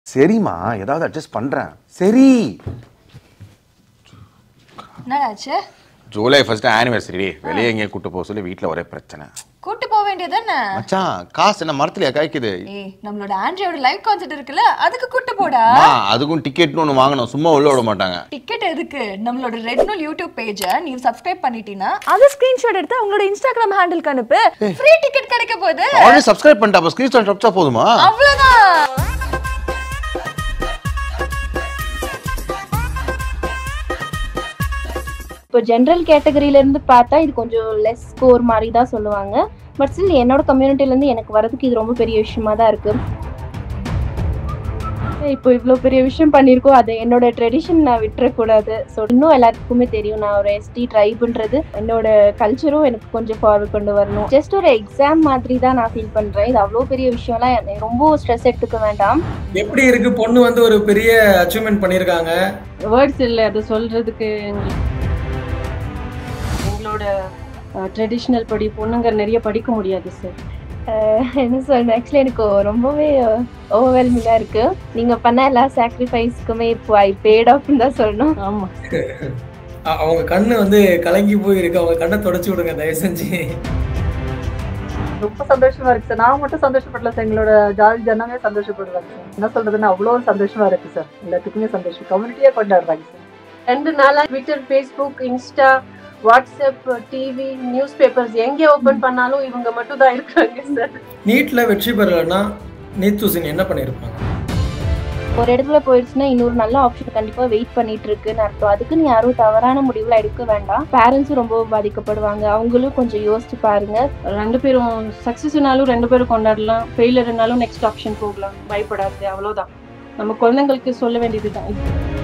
சரிம்மா, ஏதாவது அட்ஜஸ்ட் பண்றேன். சரி. என்னடாச்சு? ஜூலை 1 ஆனிவர்சரி வெளியே எங்கேயே கூட்டு போக சொல்லி வீட்டில் ஒரே பிரச்சனை. கூட்டு போக வேண்டியதானே மச்சான், காசு என்ன மரத்துலயா காய்க்குது? நம்மளோட ஆண்ட்ரியோட லைவ் கான்சர்ட் இருக்குல்ல, அதுக்கு கூட்டு போடா. அதுக்கும் டிக்கெட்னு ஒன்று வாங்கணும், சும்மா உள்ள விட மாட்டாங்க. டிக்கெட் எதுக்கு? நம்மளோட ரெட்னூல் யூடியூப் பேஜை நீ சப்ஸ்கிரைப் பண்ணிட்டீனா அதை ஸ்கிரீன்ஷாட் எடுத்து உங்களோட இன்ஸ்டாகிராம் ஹேண்டிலுக்கு அனுப்பு. ஃப்ரீ டிக்கெட் கிடைக்க போகுது. ஆல்ரெடி சப்ஸ்கிரைப் பண்ணிட்டா, அப்ப ஸ்கிரீன்ஷாட் அனுப்பிச்சா போதுமா? அவ்வளவுதான். இப்போ ஜென்ரல் கேட்டகரியிலேருந்து பார்த்தா இது கொஞ்சம் லெஸ் ஸ்கோர் மாதிரி தான் சொல்லுவாங்க. பட் ஸ்டில் என்னோட கம்யூனிட்டிலேருந்து எனக்கு வரதுக்கு இது ரொம்ப பெரிய விஷயமா தான் இருக்குது. இப்போ இவ்வளோ பெரிய விஷயம் பண்ணியிருக்கோம், அது என்னோட ட்ரெடிஷன் நான் விட்டுறக்கூடாது. ஸோ இன்னும் எல்லாத்துக்குமே தெரியும் நான் ஒரு எஸ்டி ட்ரைபுன்றது, என்னோட கல்ச்சரும் எனக்கு கொஞ்சம் ஃபார்வர்ட் கொண்டு வரணும். ஜஸ்ட் ஒரு எக்ஸாம் மாதிரி தான் நான் ஃபீல் பண்ணுறேன். இது அவ்வளோ பெரிய விஷயம்லாம் ரொம்ப ஸ்ட்ரெஸ் எடுத்துக்க வேண்டாம். எப்படி இருக்கு? பொண்ணு வந்து ஒரு பெரிய அச்சீவ்மெண்ட் பண்ணியிருக்காங்க. வேர்ட்ஸ் இல்லை அது சொல்கிறதுக்கு. எங்களோட ட்ரெடிஷ்னல் படி பொண்ணுங்க நிறைய படிக்க முடியாது சார். என்ன சொல்றேன், ஆக்சுவலி எனக்கு ரொம்பவே ஓவர்வெல்மிங்காக இருக்குது. நீங்கள் பண்ண எல்லா சாக்ரிஃபைஸ்க்குமே இப்போ ஐ பேட் ஆஃப்னு தான் சொல்லணும். ஆமாம், அவங்க கண்ணு வந்து கலங்கி போயிருக்கு, அவங்க கண்ணை தொடச்சி விடுங்க தயவு செஞ்சு. ரொம்ப சந்தோஷமா இருக்கு சார். நான் மட்டும் சந்தோஷப்படல சார், எங்களோட ஜாதி ஜனமே சந்தோஷப்படுறாங்க சார். என்ன சொல்றதுன்னா அவ்வளோ சந்தோஷமா இருக்கு சார். எல்லாத்துக்குமே சந்தோஷம், கம்யூனிட்டியா கொண்டாடுறாங்க சார். 2 நாளாக Twitter, Facebook, Insta, WhatsApp, TV, news papers எங்கே ஓப்பன் பண்ணாலும் இவங்க மட்டும் தான் இருக்காங்க சார். நீட்ல வெற்றி பெறலைன்னா நீத்துசின் என்ன பண்ணியிருப்பாங்க? ஒரு இடத்துல போயிடுச்சுன்னா இன்னொரு நல்ல ஆப்ஷன் கண்டிப்பாக வெயிட் பண்ணிட்டு இருக்குன்னு அர்த்தம். அதுக்குன்னு யாரும் தவறான முடிவுல எடுக்க வேண்டாம். பேரண்ட்ஸும் ரொம்ப பாதிக்கப்படுவாங்க, அவங்களும் கொஞ்சம் யோசிச்சு பாருங்க. 2 பேரும் சக்ஸஸ்னாலும் 2 பேரும் கொண்டாடலாம், ஃபெயிலர்னாலும் நெக்ஸ்ட் ஆப்ஷன் போகலாம். பயப்படாது, அவ்வளோதான். நம்ம குழந்தைங்களுக்கு சொல்ல வேண்டியது தான்.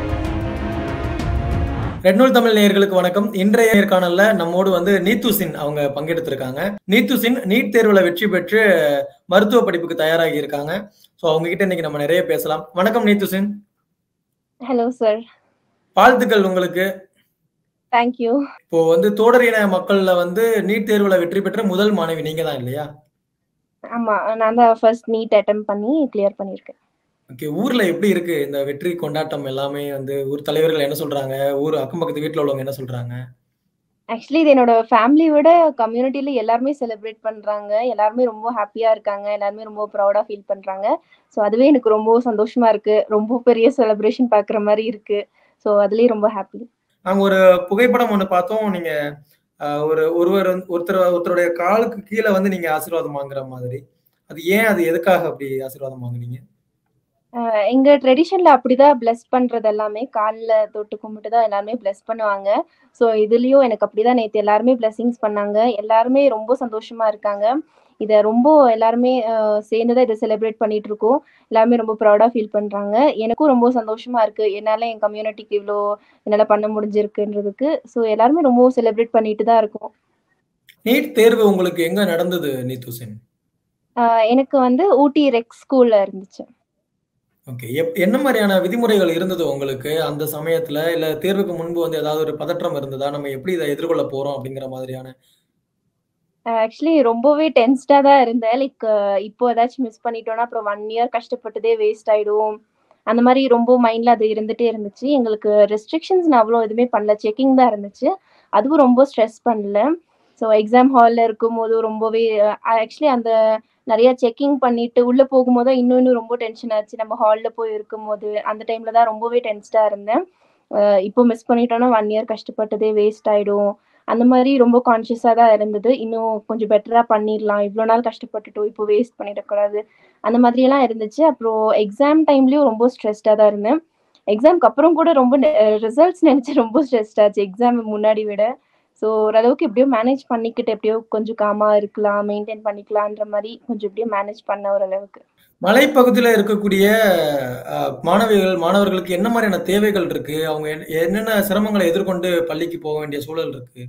ரெட்னூல் தமிழ் நேயர்களுக்கு வணக்கம். இன்றைய நேர்காணல்ல நம்மோடு வந்து நீத்துசின் அவங்க பங்கெடுத்திருக்காங்க. நீத்துசின் நீட் தேர்வுல வெற்றி பெற்று மருத்துவ படிப்புக்கு தயாராகி இருக்காங்க. ஸோ அவங்க கிட்ட இன்னைக்கு நம்ம நிறைய பேசலாம். வணக்கம் நீத்துசின். Hello sir. வாழ்த்துக்கள் உங்களுக்கு. தேங்க்யூ. இப்போ வந்து தோடரின மக்கள்ல வந்து நீட் தேர்வுல வெற்றி பெற்ற முதல் மாணவி நீங்க தான் இல்லையா? ஆமா, நான் தான் ஃபர்ஸ்ட் நீட் அட்டெம்ப்ட் பண்ணி கிளியர் பண்ணியிருக்கேன். ஓகே, ஊர்ல எப்படி இருக்கு இந்த வெற்றி கொண்டாட்டம்? எல்லாமே வந்து ஊர் தலைவர்கள் என்ன சொல்றாங்க, ஊர் அக்கம் பக்கத்து வீட்டுல உள்ளவங்க என்ன சொல்றாங்க? ஆக்சுவலி இது என்னோட ஃபேமிலியோட கம்யூனிட்டியில எல்லாருமே செலிப்ரேட் பண்றாங்க. எல்லாருமே ரொம்ப ஹாப்பியா இருக்காங்க, எல்லாருமே ரொம்ப ப்ரௌடா ஃபீல் பண்றாங்க. ஸோ அதுவே எனக்கு ரொம்ப சந்தோஷமா இருக்கு. ரொம்ப பெரிய செலிப்ரேஷன் பார்க்குற மாதிரி இருக்கு. ஸோ அதுலயே ரொம்ப ஹாப்பி. நாங்க ஒரு புகைப்படம் ஒன்று பார்த்தோம். நீங்க ஒருத்தருடைய காலுக்கு கீழே வந்து நீங்க ஆசீர்வாதம் வாங்குற மாதிரி. அது ஏன், அது எதுக்காக அப்படி ஆசீர்வாதம் வாங்குனீங்க? எங்க ட்ரெடிஷன்ல அப்படிதான் பிளஸ் பண்றது எல்லாமே. காலில் தொட்டு கும்பிட்டு தான் எல்லாருமே பிளஸ் பண்ணுவாங்க. ஸோ இதுலயும் எனக்கு அப்படிதான் நேற்று எல்லாருமே பிளஸிங்ஸ் பண்ணாங்க. எல்லாருமே ரொம்ப சந்தோஷமா இருக்காங்க. இதை ரொம்ப எல்லாருமே சேர்ந்துதான் இதை செலிப்ரேட் பண்ணிட்டு இருக்கோம். எல்லாருமே ரொம்ப ப்ரௌடா ஃபீல் பண்றாங்க. எனக்கும் ரொம்ப சந்தோஷமா இருக்கு, என்னால என் கம்யூனிட்டிக்கு இவ்வளோ என்னால பண்ண முடிஞ்சிருக்குன்றதுக்கு. ஸோ எல்லாருமே ரொம்ப செலிப்ரேட் பண்ணிட்டு தான் இருக்கோம். நீட் தேர்வு உங்களுக்கு எங்க நடந்தது நீத்துசின்? எனக்கு வந்து ஊட்டி ரெக் ஸ்கூல்ல இருந்துச்சு. ஓகே, என்ன மாதிரியான விதிமுறைகள் இருந்தது உங்களுக்கு அந்த சமயத்துல? இல்ல தேர்வுக்கு முன்பு வந்து ஏதாவது ஒரு பதற்றம் இருந்ததா? நம்ம எப்படி இதை எதிர்கொள்ள போறோம் அப்படிங்கிற மாதிரியான? ஆக்சுவலி ரொம்பவே டென்ஸ்டா தான் இருந்தேன். லைக் இப்போ ஏதாச்சும் மிஸ் பண்ணிட்டோம்னா அப்புறம் 1 இயர் கஷ்டப்பட்டதே வேஸ்ட் ஆயிடும், அந்த மாதிரி ரொம்ப மைண்ட்ல அது இருந்துட்டே இருந்துச்சு. எங்களுக்கு ரெஸ்ட்ரிக்ஷன்ஸ் நான் அவ்வளோ எதுவுமே பண்ணல, செக்கிங் தான் இருந்துச்சு. அதுவும் ரொம்ப ஸ்ட்ரெஸ் பண்ணல. ஸோ எக்ஸாம் ஹாலில் இருக்கும்போது ரொம்பவே ஆக்சுவலி அந்த நிறைய செக்கிங் பண்ணிட்டு உள்ள போகும்போது இன்னும் ரொம்ப டென்ஷன் ஆச்சு. நம்ம ஹாலில் போய் இருக்கும்போது அந்த டைம்ல தான் ரொம்பவே டென்ஸ்டா இருந்தேன். இப்போ மிஸ் பண்ணிட்டோம்னா 1 இயர் கஷ்டப்பட்டதே வேஸ்ட் ஆயிடும், அந்த மாதிரி ரொம்ப கான்ஷியஸா தான் இருந்தது. இன்னும் கொஞ்சம் பெட்டரா பண்ணிடலாம், இவ்வளோ நாள் கஷ்டப்பட்டுட்டோம், இப்போ வேஸ்ட் பண்ணிடக்கூடாது, அந்த மாதிரியெல்லாம் இருந்துச்சு. அப்புறம் எக்ஸாம் டைம்லயும் ரொம்ப ஸ்ட்ரெஸ்டா தான் இருந்தேன். எக்ஸாம்க்கு அப்புறம் கூட ரொம்ப ரிசல்ட்ஸ் நினைச்சு ரொம்ப ஸ்ட்ரெஸ்ட் ஆச்சு எக்ஸாம் முன்னாடி விட. ஸோ ஓரளவுக்கு எப்படியோ மேனேஜ் பண்ணிக்கிட்டு எப்படியோ கொஞ்சம் காமா இருக்கலாம், மெயின்டைன் பண்ணிக்கலான்ற மாதிரி கொஞ்சம் எப்படியோ மேனேஜ் பண்ண ஓரளவுக்கு. மலைப்பகுதியில இருக்கக்கூடிய மாணவர்களுக்கு என்ன மாதிரியான தேவைகள் இருக்கு? அவங்க என்னென்ன சிரமங்களை எதிர்கொண்டு பள்ளிக்கு போக வேண்டிய சூழல் இருக்கு?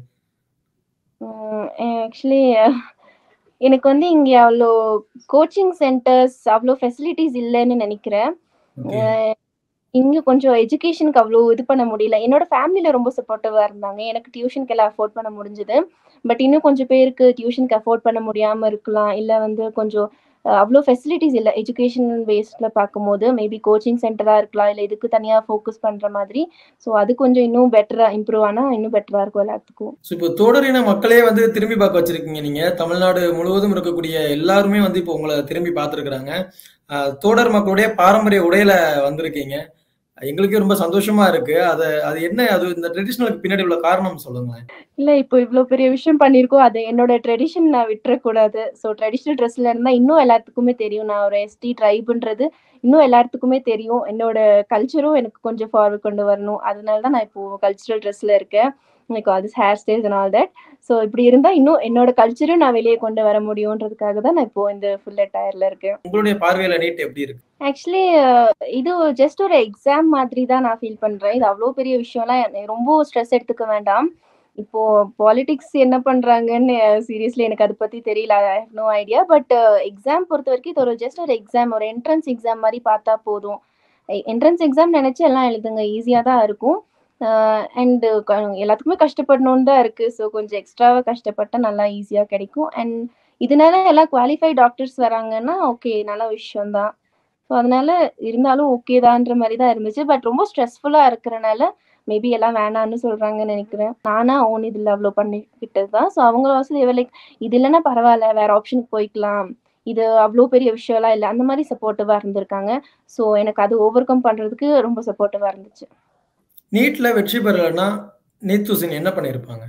ஆக்சுவலி எனக்கு வந்து இங்கே அவ்வளோ கோச்சிங் சென்டர்ஸ் அவ்வளோ ஃபெசிலிட்டிஸ் இல்லைன்னு நினைக்கிறேன். இங்கே கொஞ்சம் எஜுகேஷனுக்கு அவ்வளோ இது பண்ண முடியல. என்னோட ஃபேமிலியில் ரொம்ப சப்போர்ட்டிவாக இருந்தாங்க, எனக்கு டியூஷனுக்கு எல்லாம் அஃபோர்ட் பண்ண முடிஞ்சுது. பட் இன்னும் கொஞ்சம் பேருக்கு டியூஷனுக்கு அஃபோர்ட் பண்ண முடியாமல் இருக்கலாம், இல்லை வந்து கொஞ்சம் அவ்வளோ ஃபெசிலிட்டிஸ் இல்லை எஜுகேஷன் பேஸ்டில் பார்க்கும்போது. மேபி கோச்சிங் சென்டராக இருக்கலாம், இல்லை இதுக்கு தனியாக ஃபோக்கஸ் பண்ணுற மாதிரி. ஸோ அது கொஞ்சம் இன்னும் பெட்டராக இம்ப்ரூவ் ஆனால் இன்னும் பெட்டராக இருக்கும் எல்லாத்துக்கும். ஸோ இப்போ தோடரின மக்களே வந்து திரும்பி பார்க்க வச்சிருக்கீங்க நீங்க. தமிழ்நாடு முழுவதும் இருக்கக்கூடிய எல்லாருமே வந்து இப்போ உங்களை திரும்பி பார்த்துருக்குறாங்க. தோடர் மக்களுடைய பாரம்பரிய உடையில வந்திருக்கீங்க. எங்களுக்கே ரொம்ப சந்தோஷமா இருக்கு. அது என்ன, அது இந்த ட்ரெடிஷனலுக்கு பின்னாடி உள்ள காரணம் சொல்லுங்களேன். இல்லை, இப்போ இவ்வளோ பெரிய விஷயம் பண்ணியிருக்கோம், அது என்னோட ட்ரெடிஷன் நான் விட்டுறக்கூடாது. ஸோ ட்ரெடிஷ்னல் ட்ரெஸ்ல இருந்தால் இன்னும் எல்லாத்துக்குமே தெரியும் நான் ஒரு எஸ்டி ட்ரைபுன்றது இன்னும் எல்லாத்துக்குமே தெரியும். என்னோட கல்ச்சரும் எனக்கு கொஞ்சம் ஃபார்வர்ட் கொண்டு வரணும். அதனால தான் நான் இப்போ கல்ச்சுரல் ட்ரெஸ்ல இருக்கேன். லைக் அது hair styles and all that. So இப்படி இருந்தால் இன்னும் என்னோட கல்ச்சரும் நான் வெளியே கொண்டு வர முடியுன்றதுக்காக தான் நான் இப்போ இந்த ஃபுல் அட்டையர்ல இருக்கேன். உங்களுடைய பார்வையில நீட் எப்படி இருக்கு? ஆக்சுவலி இது ஜஸ்ட் ஒரு எக்ஸாம் மாதிரி தான் நான் ஃபீல் பண்றேன். இது அவ்வளோ பெரிய விஷயம்லாம் ரொம்ப ஸ்ட்ரெஸ் எடுத்துக்க வேண்டாம். இப்போ பாலிடிக்ஸ் என்ன பண்றாங்கன்னு சீரியஸ்லி எனக்கு அதை பத்தி தெரியல. I have no idea. But exam பொறுத்த வரைக்கும் இது ஒரு ஜஸ்ட் ஒரு எக்ஸாம், ஒரு என்ட்ரன்ஸ் எக்ஸாம் மாதிரி பார்த்தா போதும். என்ட்ரன்ஸ் எக்ஸாம் நினைச்சு எல்லாம் எழுதுங்க, ஈஸியா தான் இருக்கும். அண்ட் எல்லாத்துக்குமே கஷ்டப்படணும்னு தான் இருக்கு. ஸோ கொஞ்சம் எக்ஸ்ட்ராவா கஷ்டப்பட்டா நல்லா ஈஸியா கிடைக்கும். அண்ட் இதனால எல்லாம் குவாலிஃபைட் டாக்டர்ஸ் வராங்கன்னா ஓகே, நல்ல விஷயம் தான். ஸோ அதனால இருந்தாலும் ஓகே தான்ற மாதிரி தான் இருந்துச்சு. பட் ரொம்ப ஸ்ட்ரெஸ்ஃபுல்லா இருக்கிறனால மேபி எல்லாம் வேணான்னு சொல்றாங்கன்னு நினைக்கிறேன். நானா ஓன் இதில் அவ்வளோ பண்ணிக்கிட்டது தான். ஸோ அவங்க வசதி லைக் இது இல்லைன்னா பரவாயில்ல, வேற ஆப்ஷனுக்கு போய்க்கலாம், இது அவ்வளோ பெரிய விஷயம்லாம் இல்லை, அந்த மாதிரி சப்போர்ட்டிவா இருந்திருக்காங்க. ஸோ எனக்கு அது ஓவர் கம் பண்றதுக்கு ரொம்ப சப்போர்ட்டிவா இருந்துச்சு. நீட்ல வெற்றி பெறலைன்னா நீத்துசின் என்ன பண்ணியிருப்பாங்க?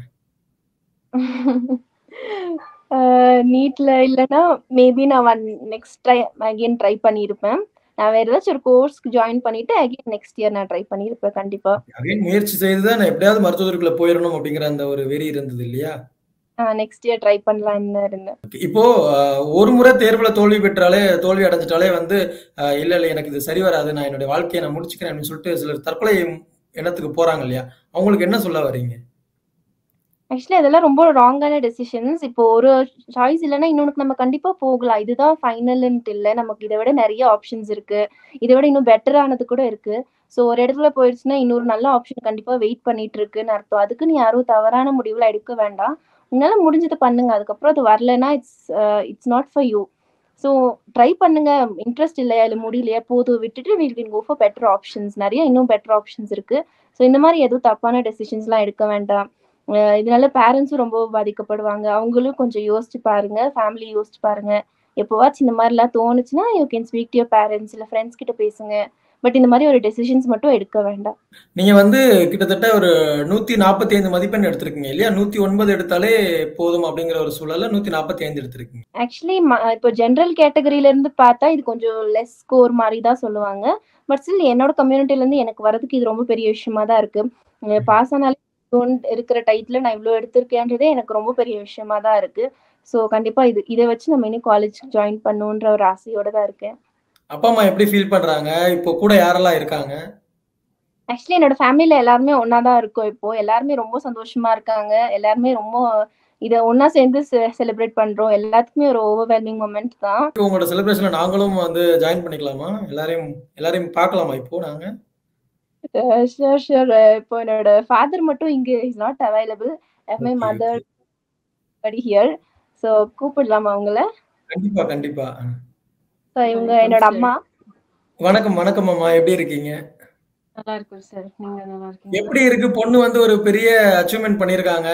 நீட்ல இல்லைன்னா மேபி நான் நெக்ஸ்ட் ட்ரை பண்ணியிருப்பேன். நான் வேற ஏதாச்சும் ஒரு கோர்ஸ்க்கு ஜாயின் பண்ணிட்டு அகைன் நெக்ஸ்ட் இயர் நான் ட்ரை பண்ணியிருப்பேன் கண்டிப்பா. அகைன் முயற்சி செய்து தான் நான் எப்படியாவது மருத்துவத்துக்குள்ள போயிடணும் அப்படிங்கிற அந்த ஒரு வெறி இருந்தது இல்லையா? நெக்ஸ்ட் இயர் ட்ரை பண்ணலாம்னு இருந்தேன். இப்போ ஒரு முறை தேர்வுல தோல்வி அடைஞ்சிட்டாலே வந்து இல்ல இல்ல எனக்கு இது சரி வராது, நான் என்னுடைய வாழ்க்கையை நான் முடிச்சுக்கிறேன் அப்படின்னு சொல்லிட்டு சிலர் தற்கொலை எண்ணத்துக்கு போறாங்க இல்லையா? அவங்களுக்கு என்ன சொல்ல வரீங்க? ஆக்சுவலி அதெல்லாம் ரொம்ப ராங்கான டெசிஷன்ஸ். இப்போ ஒரு சாய்ஸ் இல்லைன்னா இன்னொன்று நம்ம கண்டிப்பா போகலாம். இதுதான் ஃபைனல்ன்ட்டு இல்லை, நமக்கு இதை விட நிறைய ஆப்ஷன்ஸ் இருக்கு, இதை விட இன்னும் பெட்டரானது கூட இருக்கு. ஸோ ஒரு இடத்துல போயிடுச்சுன்னா இன்னொரு நல்ல ஆப்ஷன் கண்டிப்பா வெயிட் பண்ணிட்டு இருக்குன்னு அர்த்தம். அதுக்கு நீ யாரும் தவறான முடிவுல எடுக்க வேண்டாம். உன்னால முடிஞ்சது பண்ணுங்க. அதுக்கப்புறம் அது வரலன்னா it's not for you. So try பண்ணுங்க. இன்ட்ரெஸ்ட் இல்லையா, இல்லை முடியலையா, போதும் விட்டுட்டு we can go for better options. நிறைய இன்னும் பெட்டர் ஆப்ஷன்ஸ் இருக்கு. ஸோ இந்த மாதிரி எதுவும் தப்பான டெசிஷன்ஸ்லாம் எடுக்க வேண்டாம். இதனால பேரண்ட்ஸும் ரொம்ப பாதிக்கப்படுவாங்க. அவங்களும் கொஞ்சம் யோசிச்சு பாருங்க, ஃபேமிலி யோசிச்சு பாருங்க. எப்போவாச்சும் இந்த மாதிரிலாம் தோணுச்சுன்னா you can speak to your parents, இல்லை ஃப்ரெண்ட்ஸ் கிட்ட பேசுங்க. பட் இந்த மாதிரி ஒரு டெசிஷன்ஸ் மட்டும் எடுக்க வேண்டாம். நீங்க வந்து கிட்டத்தட்ட ஒரு 145 மதிப்பெண் எடுத்திருக்கீங்க இல்லையா? 109 எடுத்தாலே போதும் அப்படிங்கிற ஒரு சூழல்ல 145 எடுத்திருக்கீங்க. ஆக்சுவலி இப்போ ஜென்ரல் கேட்டகரியில இருந்து பார்த்தா இது கொஞ்சம் லெஸ் ஸ்கோர் மாதிரி தான் சொல்லுவாங்க. பட் ஸ்டில் என்னோட கம்யூனிட்டில இருந்து எனக்கு வரதுக்கு இது ரொம்ப பெரிய விஷயமா தான் இருக்கு. பாஸ் ஆனாலே இருக்கிற டைட்டில் நான் இவ்வளோ எடுத்திருக்கேன்றதே எனக்கு ரொம்ப பெரிய விஷயமா தான் இருக்கு. ஸோ கண்டிப்பா இதை வச்சு நம்ம இன்னும் காலேஜ் ஜாயின் பண்ணுன்ற ஒரு ஆசையோட தான் இருக்கேன். அப்பா அம்மா எப்படி ஃபீல் பண்றாங்க? இப்போ கூட யாரெல்லாம் இருக்காங்க? ஆக்சுவலி என்னோட ஃபேமிலியில எல்லாருமே ஒன்னா தான் இருக்கோம். இப்போ எல்லாருமே ரொம்ப சந்தோஷமா இருக்காங்க. எல்லாருமே ரொம்ப இதை ஒன்னா சேர்ந்து செலிப்ரேட் பண்றோம். எல்லாத்துக்குமே ஒரு ஓவர்வெல்மிங் மொமெண்ட் தான். உங்களோட செலிப்ரேஷன்ல நாங்களும் வந்து ஜாயின் பண்ணிக்கலாமா? எல்லாரையும் பார்க்கலாமா இப்போ நாங்க? Sure sure. இப்போ என்னோட ஃபாதர் மட்டும் இங்க is not available. My mother படி ஹியர். ஸோ கூப்பிடலாமா அவங்கள? கண்டிப்பா கண்டிப்பா. ஸோ இவங்க என்னோட அம்மா. வணக்கம் வணக்கம் அம்மா, எப்படி இருக்கீங்க? நல்லா இருக்கும் சார். நீங்க நல்லா இருக்கீங்க? எப்படி இருக்கு? பொண்ணு வந்து ஒரு பெரிய அச்சீவ்மெண்ட் பண்ணிருக்காங்க.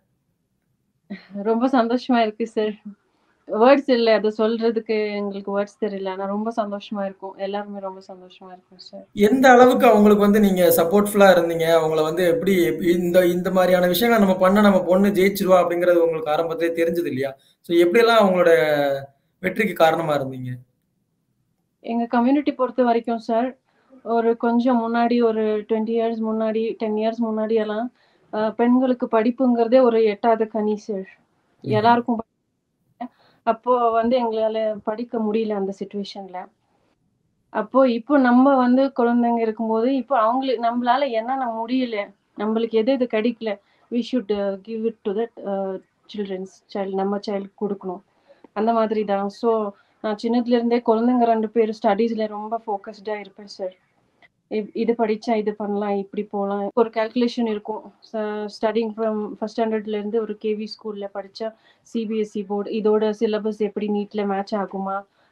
ரொம்ப சந்தோஷமா இருக்கு சார். வேர்ட்ஸ் இல்லை, அதை சொல்றதுக்கு எங்களுக்கு வேர்ட்ஸ் தெரியல. ஆனா ரொம்ப சந்தோஷமா இருக்கும். எல்லாருமே ரொம்ப சந்தோஷமா இருக்கும் சார். எந்த அளவுக்கு அவங்களுக்கு வந்து நீங்க சப்போர்ட்ஃபுல்லா இருந்தீங்க? அவங்கள வந்து எப்படி இந்த மாதிரியான விஷயங்களை நம்ம பொண்ணு ஜெயிச்சிருவா அப்படிங்கறது உங்களுக்கு ஆரம்பத்திலே தெரிஞ்சது இல்லையா? ஸோ எப்படியெல்லாம் அவங்களோட வெற்றிக்கு காரணமா இருந்தீங்க? எங்க கம்யூனிட்டி பொறுத்த வரைக்கும் சார், ஒரு கொஞ்சம் முன்னாடி ஒரு 20 இயர்ஸ் முன்னாடி 10 இயர்ஸ் முன்னாடி எல்லாம் பெண்களுக்கு படிப்புங்கிறதே ஒரு எட்டாத கனி சார். எல்லாருக்கும் அப்போ வந்து எங்களால படிக்க முடியல அந்த சிச்சுவேஷன்ல. அப்போ இப்போ நம்ம வந்து குழந்தைங்க இருக்கும்போது இப்போ அவங்களுக்கு நம்மளால என்னென்ன முடியல, நம்மளுக்கு எது கிடைக்கல, we should give it to that child. நம்ம சைல்டு கொடுக்கணும், அந்த மாதிரி தான். ஸோ நான் சின்னதுல இருந்தே குழந்தைங்க 2 பேரும் ஸ்டடீஸ்ல ரொம்ப ஃபோக்கஸ்டா இருப்பேன் சார். இது படிச்சா இது பண்ணலாம், இப்படி போகலாம். ஒரு கால்குலேஷன் இருக்கும். ஸ்டடிங் ஃப்ரம் ஃபர்ஸ்ட் ஸ்டாண்டர்ட்ல இருந்து ஒரு கேவி ஸ்கூல்ல படிச்சா சிபிஎஸ்சி போர்டு இதோட சிலபஸ் எப்படி நீட்ல மேட்ச் ஆகுமா,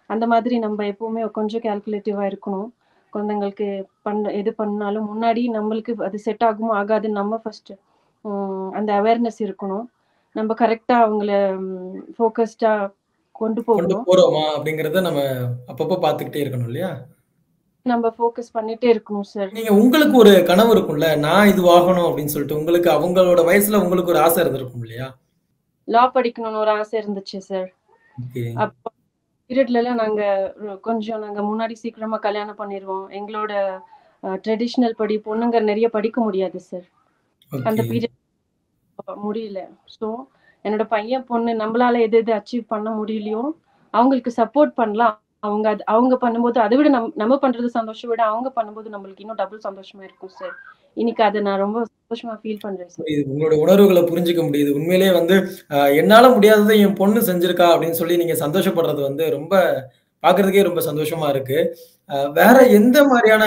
அந்த மாதிரி நம்ம எப்பவுமே கொஞ்சம் கால்குலேட்டிவா இருக்கணும். குழந்தைங்களுக்கு எது பண்ணாலும் முன்னாடி நம்மளுக்கு அது செட் ஆகுமோ ஆகாதுன்னு நம்ம ஃபர்ஸ்ட் அந்த அவேர்னஸ் இருக்கணும். நம்ம கரெக்டா அவங்கள ஃபோக்கஸ்டா கொண்டு கொண்டு போகணும். போறோமா அப்படிங்கறத நம்ம அப்பப்போ பார்த்துக்கிட்டே இருக்கணும் இல்லையா? நம்ம ஃபோக்கஸ் பண்ணிட்டே இருக்கணும் சார். நீங்க உங்களுக்கு ஒரு கனவு இருக்கும்ல, நான் இது ஆகணும் அப்படின்னு சொல்லிட்டு உங்களுக்கு அவங்களோட வயசுல உங்களுக்கு ஒரு ஆசை இருந்திருக்கும் இல்லையா? லா படிக்கணும்னு ஒரு ஆசை இருந்துச்சு சார். ஓகே. அப்போ பீரியட்ல எல்லாம் நாங்க முன்னாடி சீக்கிரமா கல்யாணம் பண்ணிடுவோம். எங்களோட ட்ரெடிஷ்னல் படி பொண்ணுங்க நிறைய படிக்க முடியாது சார். அந்த ஓகே. பீரியட் முடியல. ஸோ என்னோட பையன் பொண்ணு நம்மளால எது எது அச்சீவ் பண்ண முடியலையோ அவங்களுக்கு சப்போர்ட் பண்ணலாம். அவங்க பண்ணும்போது அதை விட நம்ம பண்றது சந்தோஷம் விட அவங்க பண்ணும்போது நம்மளுக்கு இன்னும் டபுள் சந்தோஷமா இருக்கும் சார். இன்னைக்கு அதை நான் ரொம்ப சந்தோஷமா ஃபீல் பண்றேன் சார். புரியுது. உங்களோட உணர்வுகளை புரிஞ்சுக்க முடியுது. உண்மையிலேயே வந்து என்னால முடியாததை என் பொண்ணு செஞ்சிருக்கா அப்படின்னு சொல்லி நீங்க சந்தோஷப்படுறது வந்து ரொம்ப பார்க்கறதுக்கே ரொம்ப சந்தோஷமா இருக்கு. வேற எந்த மாதிரியான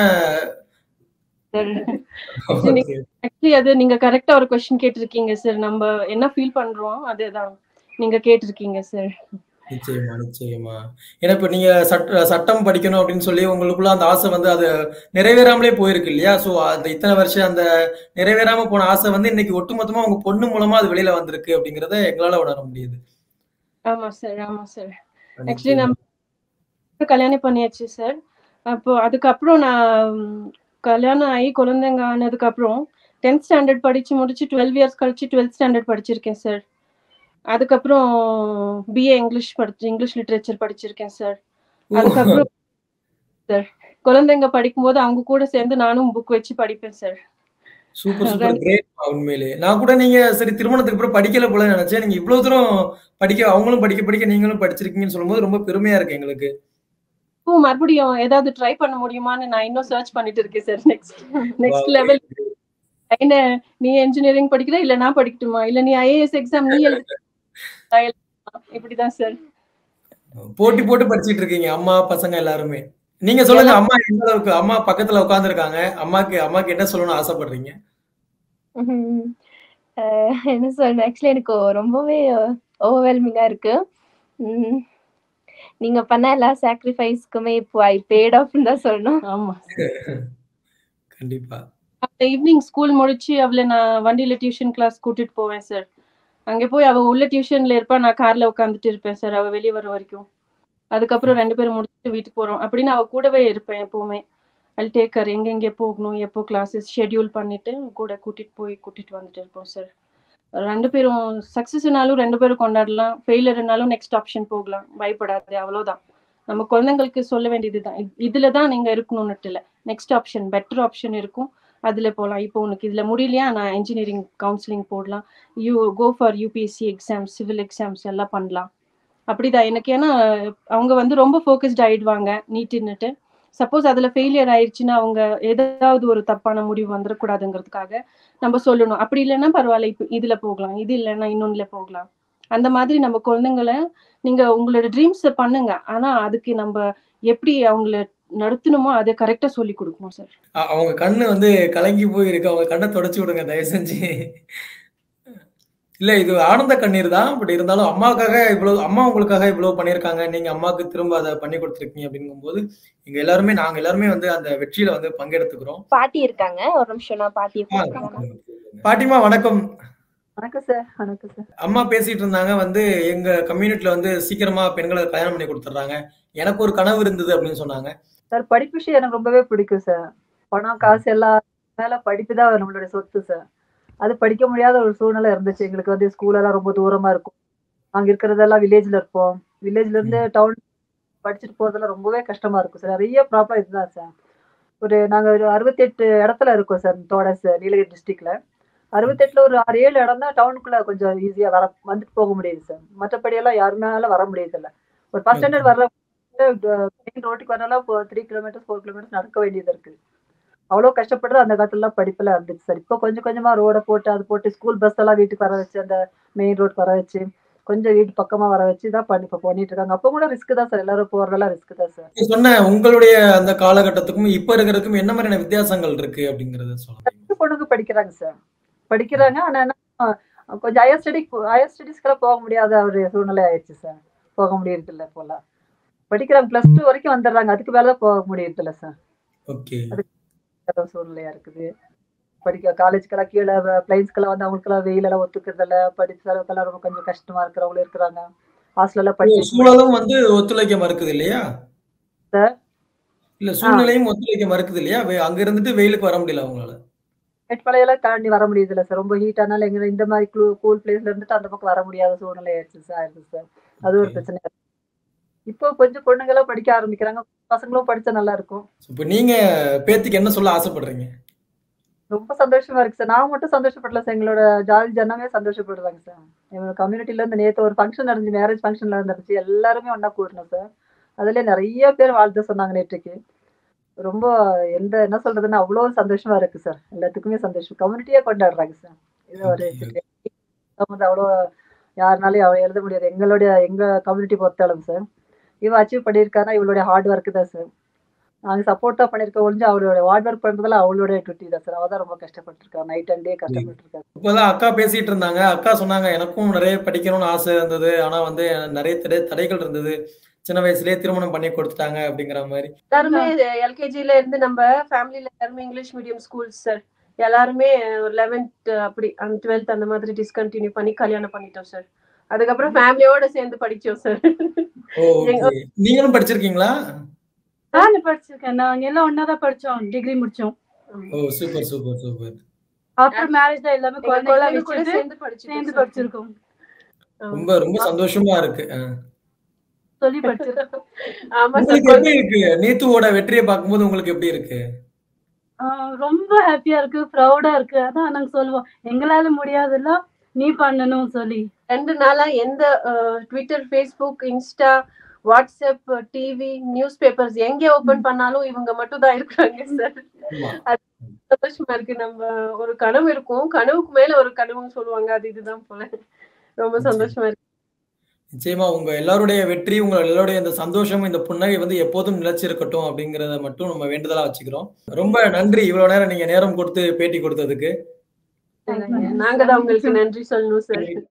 ஓகே. ஆக்சுவலி அது நீங்க கரெக்டா ஒரு கொஸ்டின் கேட்டிருக்கீங்க சார். நம்ம என்ன ஃபீல் பண்றோம் அதுதான் நீங்க கேட்டிருக்கீங்க சார். நிச்சயமா, நிச்சயமா. ஏன்னா இப்ப நீங்க சட்டம் படிக்கணும் அப்படின்னு சொல்லி உங்களுக்குள்ள அந்த ஆசை வந்து அது நிறைவேறாமலே போயிருக்கு இல்லையா? சோ அந்த இத்தனை வருஷம் அந்த நிறைவேறாம போன ஆசை வந்து இன்னைக்கு ஒட்டுமொத்தமா உங்க பொண்ணு மூலமா அது வெளியில வந்திருக்கு அப்படிங்கறத எங்களால உணர முடியுது. ஆமா சார், ஆமா சார். ஆக்சுவலி நிச்சயமா. நம்ம கல்யாணம் பண்ணியாச்சு சார். அப்போ அதுக்கப்புறம் நான் கல்யாணம் ஆகி குழந்தைங்க ஆனதுக்கு அப்புறம் 10th ஸ்டாண்டர்ட் படிச்சு முடிச்சு 12 இயர்ஸ் கழிச்சு 12th ஸ்டாண்டர்ட் படிச்சிருக்கேன் சார். அதுக்கப்புறம் பிஏ இங்கிலீஷ் லிட்ரேச்சர் படிச்சிருக்கேன் சார். அதுக்கப்புறம் சார் குழந்தைங்க படிக்கும்போது அவங்க கூட சேர்ந்து நானும் புக் வச்சு படிப்பேன் சார். சூப்பர் சூப்பர் கிரேட் உண்மையிலே. நான் கூட நீங்க சரி திருமணத்துக்கு அப்புறம் படிக்கல போல நினைச்சேன். நீங்க இவ்வளவு தூரம் அவங்களும் படிக்க நீங்களும் படிச்சிருக்கீங்கன்னு சொல்லும்போது ரொம்ப பெருமையா இருக்கு எங்களுக்கு. மறுபடியும் ஏதாவது ட்ரை பண்ண முடியுமான்னு நான் இன்னும் சர்ச் பண்ணிட்டு இருக்கேன் சார். நெக்ஸ்ட் லெவல் என்ன, நீ இன்ஜினியரிங் படிக்கிற இல்ல நான் படிக்கட்டுமா, இல்ல நீ ஐஏஎஸ் எக்ஸாம் நீ எழுது, இப்படிதான் சார் போட்டி போட்டு படிச்சிட்டு இருக்கீங்க அம்மா பசங்க எல்லாருமே. நீங்க சொல்லுங்க, அம்மா எந்த அளவுக்கு அம்மா பக்கத்துல உட்கார்ந்து இருக்காங்க, அம்மாக்கு என்ன சொல்லணும்னு ஆசைப்படுறீங்க? என்ன சொல்லணும், ஆக்சுவலி எனக்கு ரொம்பவே ஓவர்வெல்மிங்கா இருக்கு. நீங்க பண்ண எல்லா சாக்ரிஃபைஸ்க்குமே இப்போ ஐ பேட் ஆஃப்னு தான் சொல்லணும். ஆமா கண்டிப்பா. ஈவினிங் ஸ்கூல் முடிச்சு அவளை நான் வண்டியில டியூஷன் கிளாஸ் கூட்டிட்டு போவேன் சார். அங்க போய் அவ உள்ள டியூஷன்ல இருப்பா, நான் கார்ல உட்காந்துட்டு இருப்பேன் சார் அவ வெளியே வர வரைக்கும். அதுக்கப்புறம் 2 பேரும் முடிச்சுட்டு வீட்டுக்கு போறோம் அப்படின்னு அவ கூடவே இருப்பேன் எப்பவுமே. I'll take her எங்க போகணும், எப்போ கிளாஸஸ் ஷெட்யூல் பண்ணிட்டு கூட கூட்டிட்டு வந்துட்டு இருப்போம் சார். 2 பேரும் சக்சஸ்னாலும் 2 பேரும் கொண்டாடலாம், ஃபெயிலியர்னாலும் நெக்ஸ்ட் ஆப்ஷன் போகலாம், பயப்படாது, அவ்வளவுதான். நம்ம குழந்தைங்களுக்கு சொல்ல வேண்டியதுதான், இதுலதான் நீங்க இருக்கணும்னுட்டு இல்லை, நெக்ஸ்ட் ஆப்ஷன் பெட்டர் ஆப்ஷன் இருக்கும், அதுல போகலாம். இப்போ உனக்கு இதுல முடியலையா, நான் இன்ஜினியரிங் கவுன்சிலிங் போடலாம், you go for UPSC exams, civil exams எல்லாம் பண்ணலாம். அப்படிதான் எனக்கு. ஏன்னா அவங்க வந்து ரொம்ப ஃபோக்கஸ்ட் ஆயிடுவாங்க நீட்டுன்னுட்டு. சப்போஸ் அதுல ஃபெயிலியர் ஆயிடுச்சுன்னா அவங்க ஏதாவது ஒரு தப்பான முடிவு வந்துடக்கூடாதுங்கிறதுக்காக நம்ம சொல்லணும். அப்படி இல்லைன்னா பரவாயில்ல, இப்போ இதுல போகலாம், இது இல்லைன்னா இன்னொன்னுல போகலாம். அந்த மாதிரி நம்ம குழந்தைங்களை நீங்க உங்களோட ட்ரீம்ஸை பண்ணுங்க, ஆனா அதுக்கு நம்ம எப்படி அவங்கள நடத்தணுமோ அதை கரெக்டா சொல்லி கொடுக்கணும் சார். அவங்க கண்ணு வந்து கலங்கி போயிருக்கு, அவங்க கண்ணை தொடச்சு விடுங்க தயவு செஞ்சு. இல்ல இது ஆனந்த கண்ணீர் தான். பட் இருந்தாலும் அம்மா உங்களுக்காக இவ்வளவு பண்ணியிருக்காங்க, நீங்க அம்மாவுக்கு திரும்ப அதை பண்ணி கொடுத்துருக்கீங்க அப்படிங்கும்போது நாங்க எல்லாருமே வந்து அந்த வெற்றியில வந்து பங்கெடுத்துக்கிறோம். பாட்டி இருக்காங்க, ஒரு நிமிஷம் நான் பாட்டியை பாட்டிமா வணக்கம். வணக்கம் சார். வணக்கம் சார். அம்மா பேசிட்டு இருந்தாங்க வந்து எங்க கம்யூனிட்டில வந்து சீக்கிரமா பெண்களை கல்யாணம் பண்ணி கொடுத்துட்றாங்க, எனக்கு ஒரு கனவு இருந்தது அப்படின்னு சொன்னாங்க. சார் படிப்பு விஷயம் எனக்கு ரொம்பவே பிடிக்கும் சார். பணம் காசு எல்லாம் மேல படிப்பு தான் நம்மளுடைய சொத்து சார். அது படிக்க முடியாத ஒரு சூழ்நிலை இருந்துச்சு எங்களுக்கு. வந்து ஸ்கூல் எல்லாம் ரொம்ப தூரமா இருக்கும், அங்க இருக்கிறதெல்லாம் வில்லேஜ்ல இருப்போம். வில்லேஜ்ல இருந்து டவுன் படிச்சுட்டு போறதெல்லாம் ரொம்பவே கஷ்டமா இருக்கும் சார். நிறைய ப்ராப்ளம் இதுதான் சார். நாங்க ஒரு 68 இடத்துல இருக்கோம் சார் சார் நீலகிரி டிஸ்ட்ரிக்ட்ல. 68ல ஒரு 6-7 இடம் தான் டவுனுக்குள்ள கொஞ்சம் ஈஸியா வந்துட்டு போக முடியுது சார். மற்றபடி எல்லாம் யாருனால வர முடியுது இல்ல. ஒரு பஸ் ஸ்டாண்டர்ட் வர்ற மெயின் ரோட்டுக்கு வரலாம் 3 கிலோமீட்டர்ஸ் 4 கிலோமீட்டர்ஸ் நடக்க வேண்டியது இருக்கு. அவ்வளவு கஷ்டப்படுறது அந்த காலத்துல படிப்புல இருந்துச்சு சார். இப்போ கொஞ்சம் கொஞ்சமா ரோட போட்டு அது போட்டு ஸ்கூல் பஸ் எல்லாம் வீட்டுக்கு வர வச்சு, அந்த மெயின் ரோட் வர வச்சு, கொஞ்சம் வீட்டு பக்கமா வர வச்சு தான் பண்ணிட்டு இருக்காங்க. அப்போ கூட ரிஸ்க் தான் சார், எல்லாரும் போறதெல்லாம் ரிஸ்க் தான் சார். நீங்க சொன்ன உங்களுடைய அந்த காலகட்டத்துக்கும் இப்ப இருக்கிறதுக்கும் என்ன மாதிரியான வித்தியாசங்கள் இருக்கு அப்படிங்கறத சொல்லுங்க. பொண்ணுங்க படிக்கிறாங்க சார், படிக்கிறாங்க. ஆனா கொஞ்சம் ஹையர் ஸ்டடீஸ்க்கெல்லாம் போக முடியாத ஒரு சூழ்நிலை ஆயிடுச்சு சார். போக முடியறது இல்லை போல. படிக்கிறாங்க, +2 வரைக்கும் வந்துடுறாங்க. அதுக்கு மேல போக முடியறதில்ல சார். ஓகே. அதுக்கு சூழ்நிலையா இருக்குது. படிக்க காலேஜ்க்கெல்லாம் கீழ பிளைன்ஸ்க்கெல்லாம் வந்து அவங்களுக்கெல்லாம் வெயிலெல்லாம் ஒத்துக்கிறதில்ல. படிச்சவங்களுக்கெல்லாம் ரொம்ப கொஞ்சம் கஷ்டமா இருக்கிறவங்களும் இருக்கிறாங்க. ஹாஸ்டல்ல படிக்க வைக்க முடியாது சூழலும் வந்து ஒத்துழைக்க மறுக்குது இல்லையா? சார். இல்ல ஆ சூழ்நிலையும் ஒத்துழைக்க மறுக்குது இல்லையா? அங்க இருந்துட்டு வெயிலுக்கு வர முடியல அவங்களால. மேட்டுப்பாளையம்லாம் தாண்டி வர முடியுதுல்ல சார். ரொம்ப ஹீட் ஆனாலும் எங்க இந்த மாரி கூல் பிளேஸ்ல இருந்துட்டு அந்த பக்கம் வர முடியாத சூழ்நிலை ஆயிடுச்சு சார். அது ஒரு ஓகே. பிரச்சனை. இப்போ கொஞ்சம் பொண்ணுங்கலாம் படிக்க ஆரம்பிக்கிறாங்க. பசங்களும் படிச்சா நல்லா இருக்கும். இப்ப நீங்க பேத்திக்கு என்ன சொல்ல ஆசைப்படுறீங்க? ரொம்ப சந்தோஷமா இருக்கு சார். நான் மட்டும் சந்தோஷப்படல சார். எங்களோட ஜாதி ஜனமே சந்தோஷப்படுறாங்க சார். எங்க கம்யூனிட்டில இருந்து நேத்து ஒரு ஃபங்ஷன் நடந்துச்சு. மேரேஜ் ஃபங்ஷன்ல நடந்துச்சு. எல்லாருமே ஒண்ணா கூடினோம் சார். அதுல நெறைய பேர் வாழ்த்து சொன்னாங்க நேற்றைக்கு. ரொம்ப என்ன சொல்றதுன்னா, அவ்ளோ சந்தோஷமா இருக்கு சார். எல்லாத்துக்குமே சந்தோஷம். கம்யூனிட்டியே கொண்டாடுறாங்க சார். இது ஒரு ஓகே. அவ்வளோ யாருனாலயும் எழுத முடியாது. எங்க கம்யூனிட்டி பொறுத்தளவு சார். இவ அச்சீவ் பண்ணியிருக்கான்னா இவளுடைய ஹார்ட் ஒர்க் தான் சார். நாங்க சப்போர்ட்டா பண்ணியிருக்கோம் ஒழிஞ்சு அவளோட ஹார்ட் ஒர்க் பண்றதுல அவளுடைய டியூட்டி தான் சார். அவ தான் ரொம்ப கஷ்டப்பட்டுருக்கா. நைட் அண்ட் டே கஷ்டப்பட்டுருக்கா. இப்பதான் அக்கா பேசிட்டு இருந்தாங்க. அக்கா சொன்னாங்க, எனக்கும் நிறைய படிக்கணும்னு ஆசை இருந்தது. ஆனா வந்து நிறைய தடைகள் இருந்தது. சின்ன வயசுலயே திருமணம் பண்ணி கொடுத்துட்டாங்க அப்படிங்கிற மாரி. எல்லாருமே எல்கேஜில இருந்து நம்ம ஃபேமிலில எல்லாருமே இங்கிலீஷ் மீடியம் ஸ்கூல்ஸ் சார். எல்லாருமே 11th அப்படி 12th அந்த மாதிரி டிஸ்கண்டினியூ பண்ணி கல்யாணம் பண்ணிட்டோம் சார். அதுக்கப்புறம் ஃபேமிலியோட சேர்ந்து படிச்சோம் சார். ஓகே. நீங்களும் படிச்சிருக்கீங்களா? நானும் படிச்சிருக்கேன். நாங்க எல்லாம் ஒன்னாதான் படிச்சோம். டிகிரி முடிச்சோம். Oh super super super. After marriage தான் எல்லாமே குழந்தைகளை கூட வச்சுட்டு சேர்ந்து சேர்ந்து படிச்சிட்டோம். படிச்சிருக்கோம். ரொம்ப ரொம்ப சந்தோஷமா இருக்கு. சொல்லி படிச்சிருக்கோம். ஆமா சார். உங்களுக்கு எப்படி இருக்கு? நீத்துவோட வெற்றியை பார்க்கும்போது உங்களுக்கு எப்படி இருக்கு? ரொம்ப ஹாப்பியா இருக்கு, ப்ரௌடா இருக்கு. அதான் நாங்க சொல்லுவோம், எங்களால முடியாதுல்ல நீ பண்ணணும் சொல்லி. 2 நாளா எந்த Twitter, Facebook, Insta, WhatsApp, TV, news papers எங்க ஓபன் பண்ணாலும் இவங்க மட்டும் தான் இருக்காங்க சார். ஆமா. அது சந்தோஷமா இருக்கு. நம்ம ஒரு கனவு இருக்கும், கனவுக்கு மேல ஒரு கனவுன்னு சொல்லுவாங்க. அது இதுதான் போல. ரொம்ப சந்தோஷமா இருக்கு. நிச்சயமா உங்க எல்லாருடைய வெற்றி, உங்க எல்லாருடைய இந்த சந்தோஷம், இந்த புன்னகை வந்து எப்போதும் நிலைச்சிருக்கட்டும் அப்படிங்கிறத மட்டும் நம்ம வேண்டுதலா வச்சுக்கிறோம். ரொம்ப நன்றி இவ்வளவு நேரம் நீங்க நேரம் கொடுத்து பேட்டி கொடுத்ததுக்கு. நாங்க தான் உங்களுக்கு நன்றி சொல்லணும் சார்.